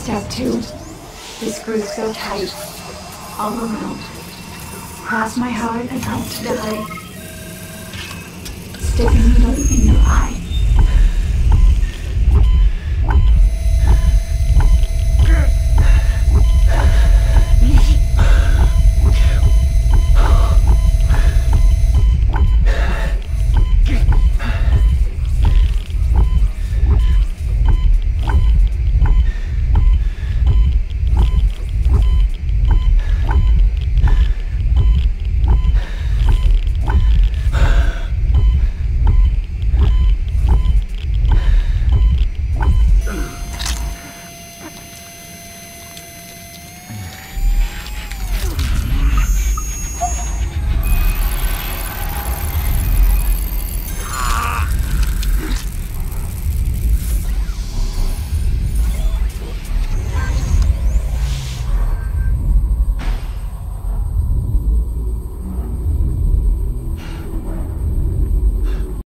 Step 2. This screws so tight. All around. Cross my heart and hope to die. Stick a needle in your eye.